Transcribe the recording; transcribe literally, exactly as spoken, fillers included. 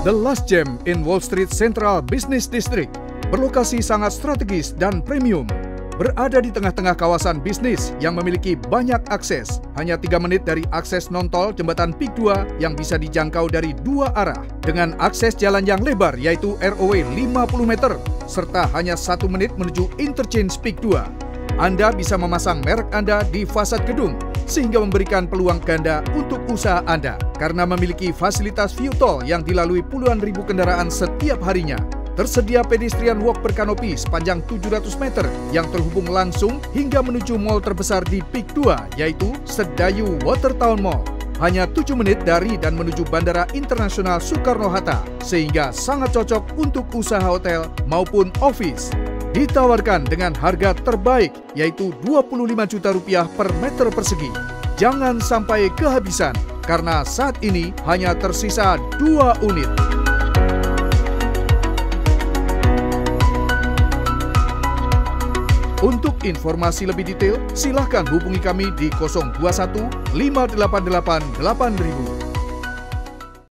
The Last Gem in Wall Street Central Business District berlokasi sangat strategis dan premium. Berada di tengah-tengah kawasan bisnis yang memiliki banyak akses. Hanya tiga menit dari akses non-tol Jembatan Peak dua yang bisa dijangkau dari dua arah. Dengan akses jalan yang lebar yaitu R O W lima puluh meter, serta hanya satu menit menuju interchange Peak dua. Anda bisa memasang merek Anda di fasad gedung, sehingga memberikan peluang ganda untuk usaha Anda. Karena memiliki fasilitas view toll yang dilalui puluhan ribu kendaraan setiap harinya. Tersedia pedestrian walk berkanopi sepanjang tujuh ratus meter yang terhubung langsung hingga menuju mall terbesar di Peak dua, yaitu Sedayu Watertown Mall. Hanya tujuh menit dari dan menuju Bandara Internasional Soekarno-Hatta, sehingga sangat cocok untuk usaha hotel maupun office. Ditawarkan dengan harga terbaik, yaitu dua puluh lima juta rupiah per meter persegi. Jangan sampai kehabisan, karena saat ini hanya tersisa dua unit. Untuk informasi lebih detail, silahkan hubungi kami di nol dua satu lima delapan delapan delapan ribu.